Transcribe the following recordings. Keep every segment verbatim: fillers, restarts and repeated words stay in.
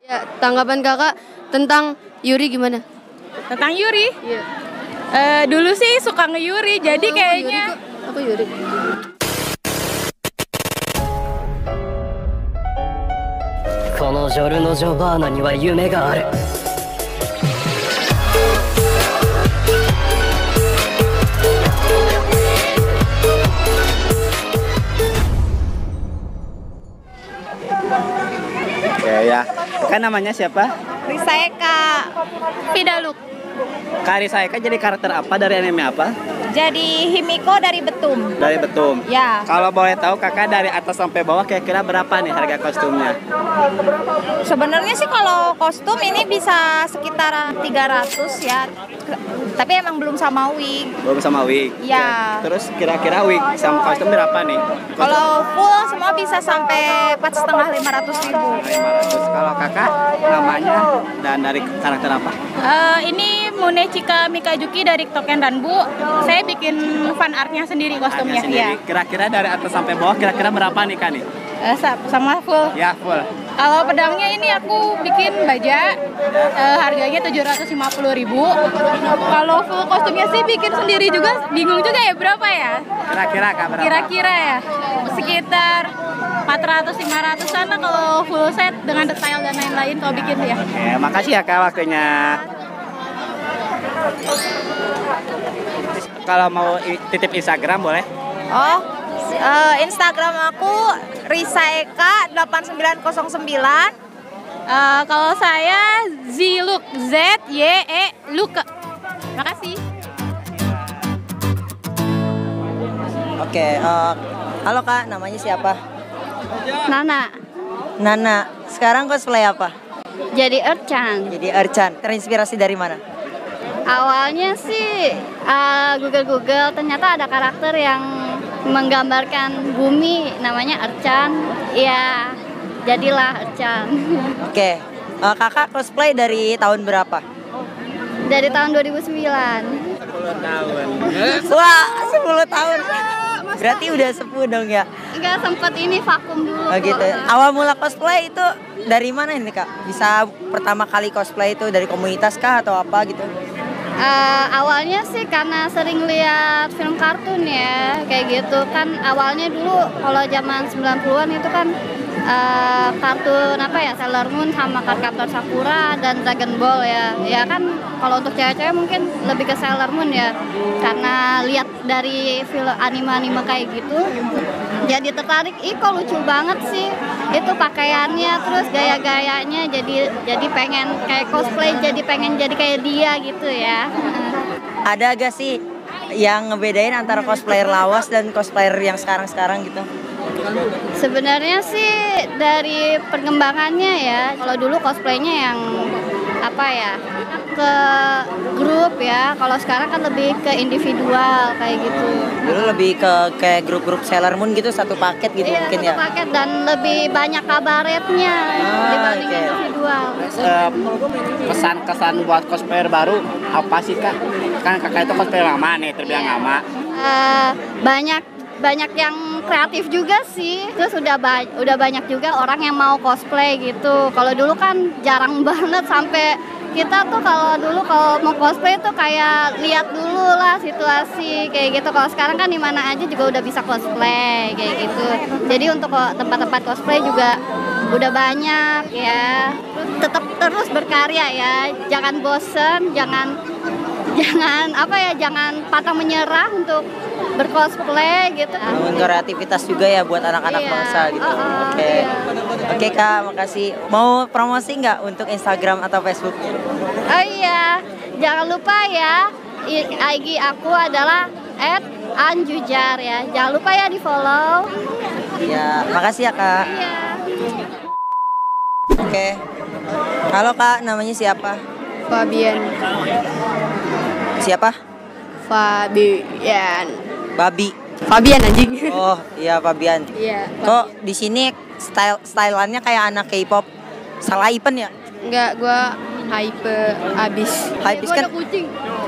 Ya, tanggapan kakak tentang Yuri gimana? Tentang Yuri? Iya. Uh, dulu sih suka nge-Yuri, jadi aku kayaknya... Yuri aku Yuri. このジョルノ・ジョバーナには夢がある。 Oke ya, kan namanya siapa? Risaeka Vidaluk. Kak Risaeka jadi karakter apa dari anime apa? Jadi Himiko dari Betum. Dari Betum. Ya. Kalau boleh tahu kakak dari atas sampai bawah kira-kira berapa nih harga kostumnya? Sebenarnya sih kalau kostum ini bisa sekitar tiga ratus ya. Tapi emang belum sama wig. Belum sama wig. Ya. Oke. Terus kira-kira wig sama kostum berapa nih? Kostum? Kalau full semua bisa sampai empat setengah lima ratus ribu. lima ratus. Kalau kakak namanya dan dari karakter apa? Uh, ini Munechika Mikajuki dari Token Danbu. Saya bikin fan artnya sendiri kostumnya. Sendiri. Ya. Kira-kira dari atas sampai bawah kira-kira berapa nih Kak nih? Uh, sama full. Ya full. Kalau pedangnya ini aku bikin baja, uh, harganya tujuh ratus lima puluh ribu. Kalau full kostumnya sih bikin sendiri juga, bingung juga ya berapa ya? Kira-kira Kak berapa? Kira-kira ya, sekitar empat ratus lima ratusan lah kalau full set dengan detail dan lain-lain kalau bikin ya. Oke, makasih ya Kak waktunya. Kalau mau titip Instagram boleh? Oh, uh, Instagram aku Risaeka delapan sembilan nol sembilan. Uh, kalau saya Ziluk, Z Y E Luke. Makasih. Oke, uh, halo Kak, namanya siapa? Nana. Nana. Sekarang cosplay apa? Jadi Erchan. Jadi Erchan. Terinspirasi dari mana? Awalnya sih uh, Google-Google ternyata ada karakter yang menggambarkan bumi namanya Erchan. Ya, jadilah Erchan. Oke. Uh, kakak cosplay dari tahun berapa? Dari tahun dua ribu sembilan. sepuluh tahun. Wah, sepuluh tahun. Berarti udah sepuh dong ya? Enggak, sempet ini vakum dulu. Oh gitu. Awal mula cosplay itu dari mana ini Kak? Bisa pertama kali cosplay itu dari komunitas kah atau apa gitu? Uh, awalnya sih karena sering lihat film kartun ya, kayak gitu kan. Awalnya dulu kalau zaman sembilan puluhan itu kan uh, kartun apa ya, Sailor Moon sama Cardcaptor Sakura dan Dragon Ball ya. Ya kan kalau untuk cewek-cewek mungkin lebih ke Sailor Moon ya, karena lihat dari film anime-anime kayak gitu. Jadi tertarik, ih kok lucu banget sih itu pakaiannya, terus gaya-gayanya, jadi jadi pengen kayak cosplay, jadi pengen jadi kayak dia gitu ya. Ada gak sih yang ngebedain antara cosplayer lawas dan cosplayer yang sekarang-sekarang gitu? Sebenarnya sih dari perkembangannya ya, kalau dulu cosplaynya yang apa ya, ke grup ya, kalau sekarang kan lebih ke individual kayak gitu. Dulu lebih ke kayak grup-grup Sailor Moon gitu, satu paket gitu Iya, mungkin satu ya. paket dan lebih banyak kabaretnya Ah, dibanding oke. individual. Uh, Kesan-kesan buat cosplayer baru apa sih Kak? Kan kakak itu cosplayer lama nih, terbilang Iya. lama. Uh, banyak banyak yang kreatif juga sih, terus udah ba udah banyak juga orang yang mau cosplay gitu. Kalau dulu kan jarang banget, sampai kita tuh kalau dulu kalau mau cosplay tuh kayak lihat dulu lah situasi kayak gitu. Kalau sekarang kan di mana aja juga udah bisa cosplay kayak gitu. Jadi untuk tempat-tempat cosplay juga udah banyak ya. Tetap terus berkarya ya, jangan bosen, jangan jangan apa ya, jangan pantang menyerah untuk bercosplay gitu. Bangun kreativitas juga ya buat anak-anak Iya. bangsa gitu. Oh, oh, Oke. iya. Oke Kak, makasih. Mau promosi nggak untuk Instagram atau Facebook? Oh iya, jangan lupa ya, I G aku adalah et anjujar ya. Jangan lupa ya di follow. Ya, makasih ya Kak. Iya. Oke. Halo Kak, namanya siapa? Fabian. Siapa? Fabian. Babi. Fabian anjing. Oh, iya Fabian. Iya. Kok di sini style stylannya kayak anak K-pop? Salah Ipen ya? Enggak, gua hype abis. Habis kan kucing.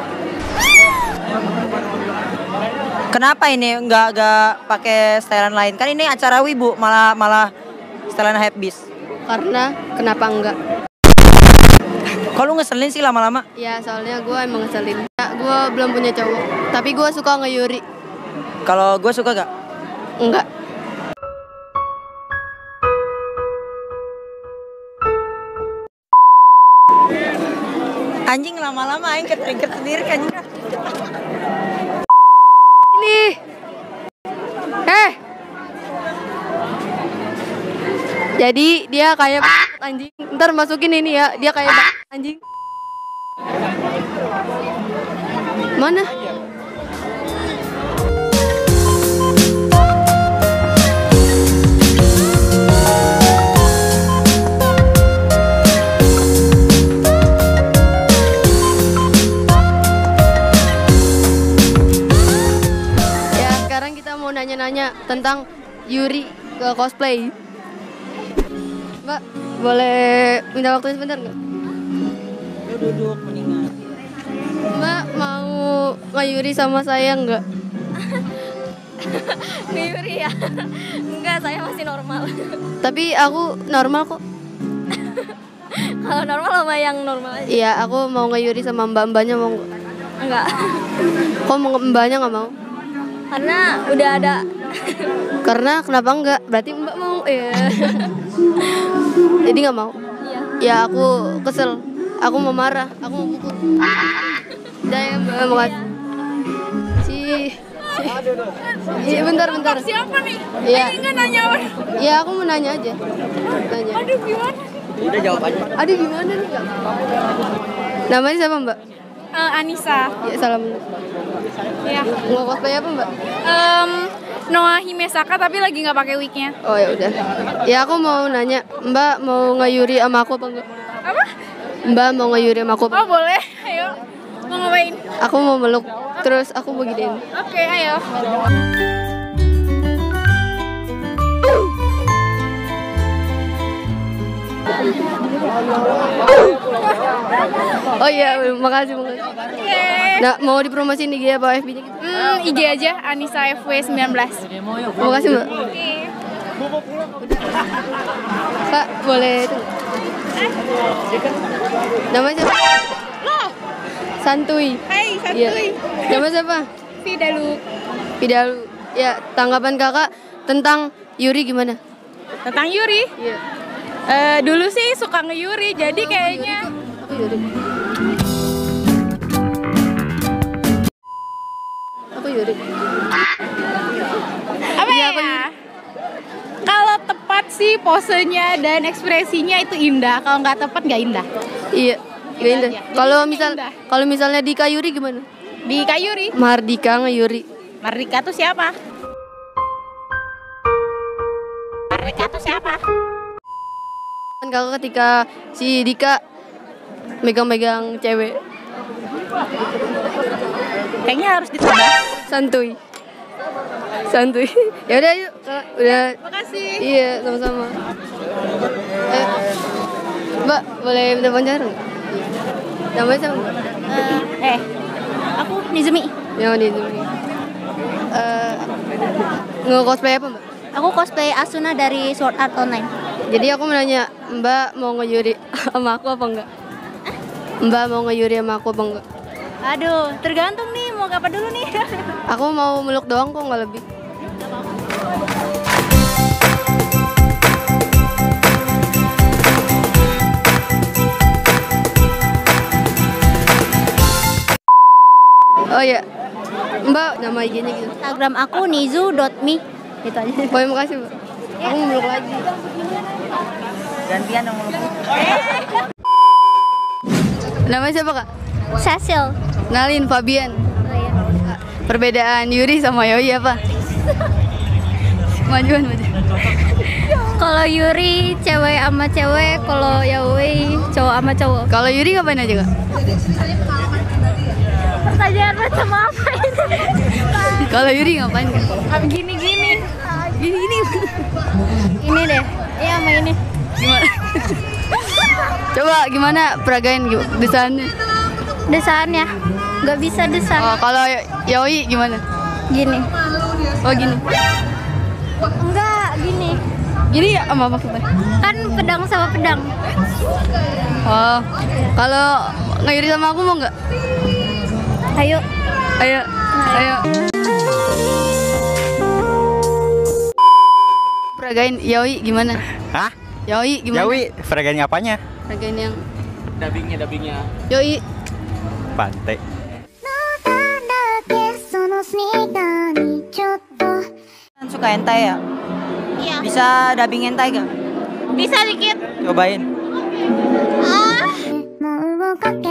kenapa ini nggak nggak pakai stylean lain? Kan ini acara wibu malah malah stylean hypebeast. Karena kenapa enggak? Kalau ngeselin sih lama-lama. Ya soalnya gue emang ngeselin. Ya, gue belum punya cowok. Tapi gue suka nge-Yuri. Kalau gue suka gak? Enggak. Anjing lama-lama aing ketrigger sendiri anjing. Ini. Eh. Jadi dia kayak anjing. Ntar masukin ini ya. Dia kayak anjing. Mana? Nanya-nanya tentang Yuri ke cosplay. Mbak, boleh minta waktunya sebentar nggak? Duduk mendingan. Mbak mau nge-Yuri sama saya nggak? Nge-Yuri ya? Enggak, saya masih normal. Tapi aku normal kok. Kalau normal sama yang normal aja. Iya, aku mau nge-Yuri sama mbak-mbaknya mau nggak? Enggak. Kok mau mbaknya nggak mau? Karena udah ada. Karena kenapa enggak? Berarti mbak mau ya. Jadi nggak mau? Iya. Ya aku kesel. Aku mau marah. Aku mau pukul. Udah ya mbak, makasih. Si. Iya bentar bentar. Siapa nih? Iya. Enggak nanya apa? Iya aku mau nanya aja. Nanya. Aduh gimana? Udah jawab aja. Aduh gimana nih Kak? Namanya siapa mbak? Uh, Anissa. Ya salam. Ya. Mau cosplay apa mbak? Um, Noah Himesaka tapi lagi nggak pakai wignya. Oh ya udah. Ya aku mau nanya, Mbak mau nge-Yuri sama aku apa enggak? Apa? Mbak mau nge-Yuri sama aku apa? Oh boleh. Ayo. Mau ngapain? Aku mau meluk, terus aku mau giniin. Oke, ayo. Oh iya, makasih makasih. Oke. Nah, mau dipromosiin I G apa F B-nya gitu? Hmm, I G aja Anissa F W sembilan belas. Makasih Mbak. Oke. Kak, boleh itu? Namanya siapa? Santuy. Hai, Iya. santuy. Nama siapa? Fidalu. Pidalu. Ya, tanggapan kakak tentang Yuri gimana? Tentang Yuri? Iya. Eh, dulu sih suka nge-Yuri, jadi Oh, kayaknya Aku Yuri. Aku Yuri. apa Iya, ya? aku Yuri. Kalau tepat sih posenya dan ekspresinya itu indah. Kalau nggak tepat nggak indah. Iya. Gak indah. aja. Jadi Kalau sini misal indah. kalau misalnya Dika Yuri gimana? Di Kayuri. Mardika nge-Yuri. Mardika tuh siapa? Mardika tuh siapa? Kan kakak ketika si Dika megang-megang cewek. Kayaknya harus dicoba. Santuy. Santuy. Ya udah yuk, Kak. Udah. Makasih. Iya, sama-sama. Eh, Mbak, boleh minta pacar nggak? Namanya siapa? Mbak? Eh, aku Nizumi. Ya, di sini. Eh, nge-cosplay apa, Mbak? Aku cosplay Asuna dari Sword Art Online. Jadi aku mau nanya, Mbak mau nge-Yuri sama aku apa enggak? Mbak mau nge-Yuri sama aku apa enggak? Aduh, tergantung nih mau apa dulu nih. Aku mau meluk doang kok, nggak lebih. Oh ya, Mbak nama I G-nya gitu. Instagram aku nizu dot me. Itu aja. Oh ya, makasih Mbak. Aku mau meluk lagi. Gantian yang meluk. Namanya siapa Kak? Cecil. Nalin Fabian. Oh, iya. Perbedaan Yuri sama Yoi apa? Majuan, majuan. Kalau Yuri cewek sama cewek, kalau Yoi cowok sama cowok. Kalau Yuri ngapain aja Kak? Pertanyaan macam apa ini? Kalau Yuri ngapain Kak? Apa gini-gini? Gini-gini. Ini deh. Iya sama ini. Gimana? Coba gimana peragain desainnya? Desainnya nggak bisa desain. Oh, kalau Yoi gimana? Gini. Oh gini. Enggak, gini. Gini ya sama maksudnya? Kan pedang sama pedang. Oh, kalau ngayuri sama aku mau nggak? Ayo. Ayo, ayo. Peragain Yaoi gimana? Hah? Yaoi gimana? Yaoi, peragain apanya? Peragain yang Dubbingnya, dubbingnya. Yoi. Pantai. Suka hentai ya? Iya. Bisa dubbing hentai gak? Bisa dikit. Cobain. Ah.